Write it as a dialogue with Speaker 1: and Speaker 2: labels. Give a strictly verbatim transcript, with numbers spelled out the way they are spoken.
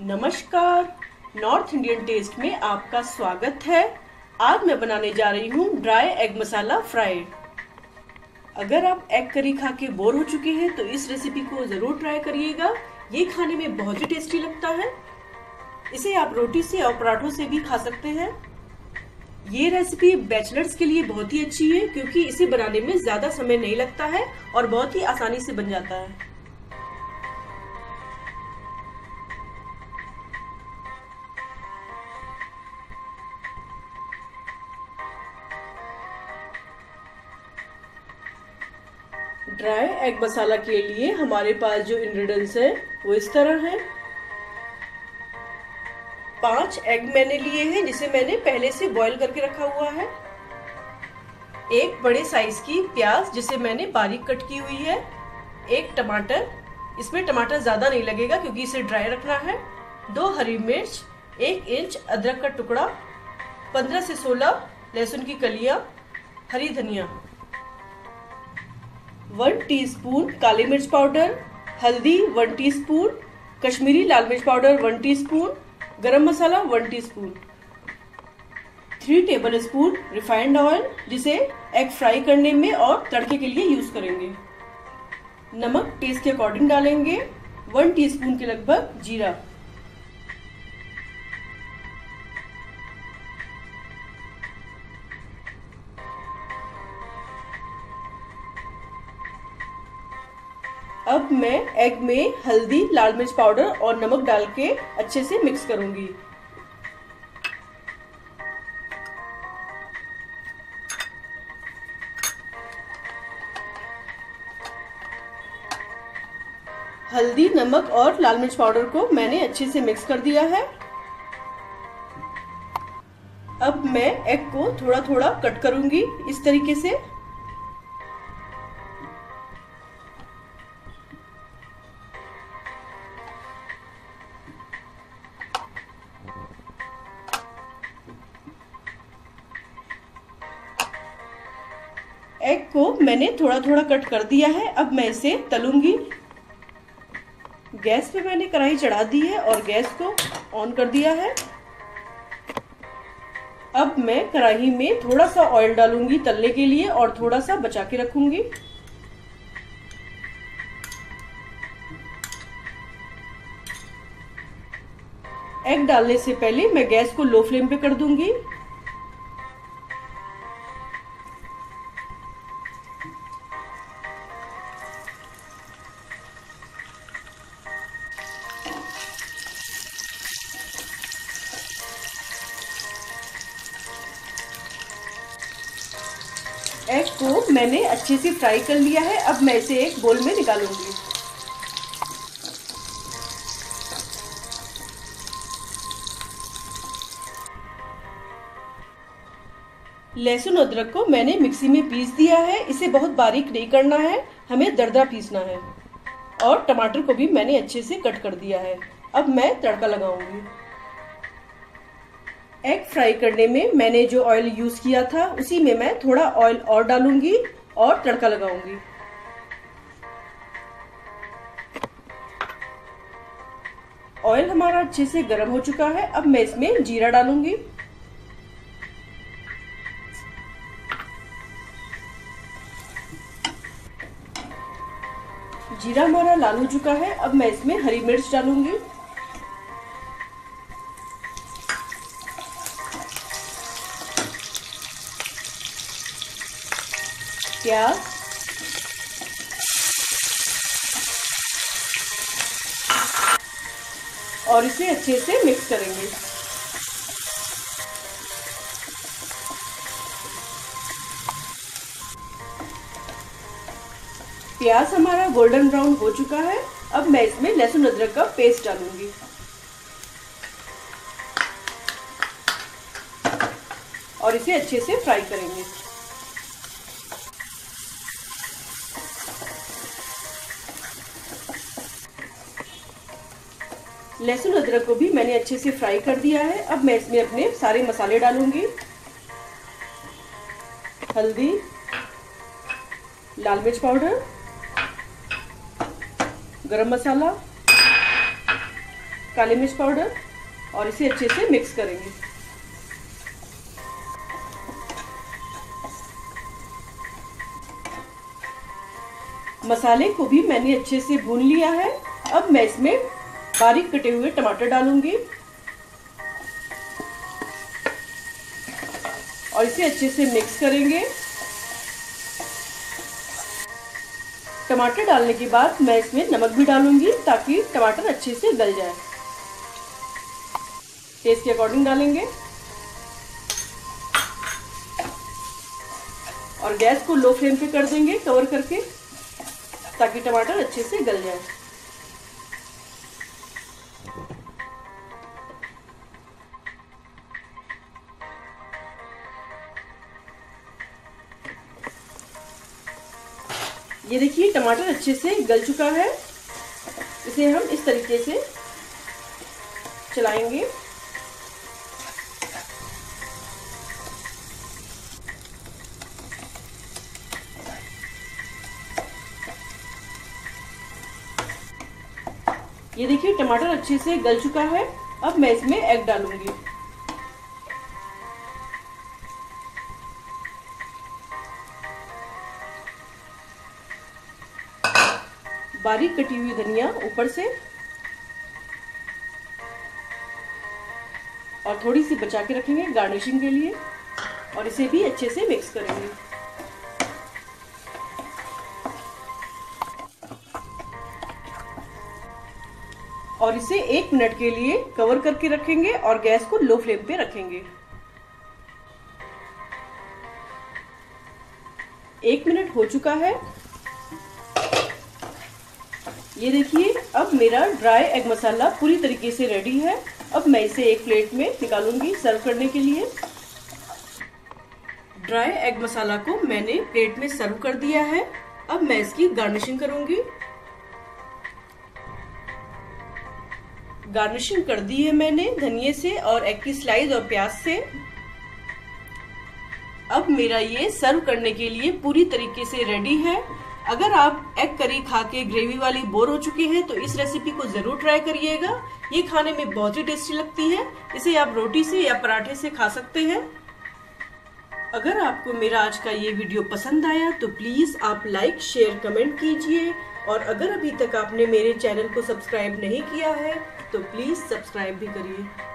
Speaker 1: नमस्कार, north Indian test में आपका स्वागत है। आज मैं बनाने जा रही हूँ ड्राई एग मसाला फ्राई। अगर आप एग करी खा के बोर हो चुके हैं तो इस रेसिपी को ज़रूर ट्राई करिएगा। ये खाने में बहुत ही टेस्टी लगता है। इसे आप रोटी से और पराठों से भी खा सकते हैं। ये रेसिपी बैचलर्स के लिए बहुत ही अच्छी है क्योंकि इसे बनाने में ज़्यादा समय नहीं लगता है और बहुत ही आसानी से बन जाता है। ड्राई एग मसाला के लिए हमारे पास जो इंग्रेडिएंट्स हैं वो इस तरह हैं। पांच एग मैंने लिए हैं जिसे मैंने पहले से बॉईल करके रखा हुआ है। एक बड़े साइज की प्याज जिसे मैंने बारीक कट की हुई है। एक टमाटर, इसमें टमाटर ज्यादा नहीं लगेगा क्योंकि इसे ड्राई रखना है। दो हरी मिर्च, एक इंच अदरक का टुकड़ा, पंद्रह से सोलह लहसुन की कलियां, हरी धनिया, वन टीस्पून काली मिर्च पाउडर, हल्दी वन टीस्पून, कश्मीरी लाल मिर्च powder one teaspoon, garam masala one teaspoon, three tablespoon refined oil जिसे एग फ्राई करने में और तड़के के लिए यूज करेंगे। नमक टेस्ट के अकॉर्डिंग डालेंगे। वन टीस्पून के लगभग जीरा। अब मैं एग में हल्दी, लाल मिर्च पाउडर और नमक डाल के अच्छे से मिक्स करूंगी। हल्दी, नमक और लाल मिर्च पाउडर को मैंने अच्छे से मिक्स कर दिया है। अब मैं एग को थोड़ा थोड़ा कट करूंगी इस तरीके से। एग को मैंने थोड़ा थोड़ा कट कर दिया है। अब मैं इसे तलूंगी। गैस पे मैंने कढ़ाई चढ़ा दी है और गैस को ऑन कर दिया है। अब मैं कढ़ाई में थोड़ा सा ऑयल डालूंगी तलने के लिए और थोड़ा सा बचा के रखूंगी। एग डालने से पहले मैं गैस को लो फ्लेम पे कर दूंगी। एग को मैंने अच्छे से फ्राई कर लिया है। अब मैं इसे एक बोल में निकालूंगी। लहसुन अदरक को मैंने मिक्सी में पीस दिया है। इसे बहुत बारीक नहीं करना है, हमें दरदरा पीसना है। और टमाटर को भी मैंने अच्छे से कट कर दिया है। अब मैं तड़का लगाऊंगी। एग फ्राई करने में मैंने जो ऑयल यूज किया था उसी में मैं थोड़ा ऑयल और डालूंगी और तड़का लगाऊंगी। ऑयल हमारा अच्छे से गर्म हो चुका है। अब मैं इसमें जीरा डालूंगी। जीरा हमारा लाल हो चुका है। अब मैं इसमें हरी मिर्च डालूंगी। प्याज, और इसे अच्छे से मिक्स करेंगे। प्याज हमारा गोल्डन ब्राउन हो चुका है। अब मैं इसमें लहसुन अदरक का पेस्ट डालूंगी और इसे अच्छे से फ्राई करेंगे। लहसुन अदरक को भी मैंने अच्छे से फ्राई कर दिया है। अब मैं इसमें अपने सारे मसाले डालूंगी। हल्दी, लाल मिर्च पाउडर, गरम मसाला, काली मिर्च पाउडर और इसे अच्छे से मिक्स करेंगे। मसाले को भी मैंने अच्छे से भून लिया है। अब मैं इसमें बारीक कटे हुए टमाटर डालूंगी और इसे अच्छे से मिक्स करेंगे। टमाटर डालने के बाद मैं इसमें नमक भी डालूंगी ताकि टमाटर अच्छे से गल जाए। टेस्ट के अकॉर्डिंग डालेंगे और गैस को लो फ्लेम पे कर देंगे कवर करके ताकि टमाटर अच्छे से गल जाए। ये देखिए टमाटर अच्छे से गल चुका है। इसे हम इस तरीके से चलाएंगे। ये देखिए टमाटर अच्छे से गल चुका है। अब मैं इसमें एग डालूंगी। बारीक कटी हुई धनिया ऊपर से और थोड़ी सी बचा के रखेंगे गार्निशिंग के लिए और इसे भी अच्छे से मिक्स करेंगे। और इसे एक मिनट के लिए कवर करके रखेंगे और गैस को लो फ्लेम पे रखेंगे। एक मिनट हो चुका है। ये देखिए अब मेरा ड्राई एग मसाला पूरी तरीके से रेडी है। अब मैं इसे एक प्लेट में निकालूंगी सर्व करने के लिए। ड्राई एग मसाला को मैंने प्लेट में सर्व कर दिया है। अब मैं इसकी गार्निशिंग करूंगी। गार्निशिंग कर दी है मैंने धनिये से और एग की स्लाइस और प्याज से। अब मेरा ये सर्व करने के लिए पूरी तरीके से रेडी है। अगर आप एग करी खा के ग्रेवी वाली बोर हो चुके हैं तो इस रेसिपी को जरूर ट्राई करिएगा। ये खाने में बहुत ही टेस्टी लगती है। इसे आप रोटी से या पराठे से खा सकते हैं। अगर आपको मेरा आज का ये वीडियो पसंद आया तो प्लीज आप लाइक शेयर कमेंट कीजिए और अगर अभी तक आपने मेरे चैनल को सब्सक्राइब नहीं किया है तो प्लीज सब्सक्राइब भी करिए।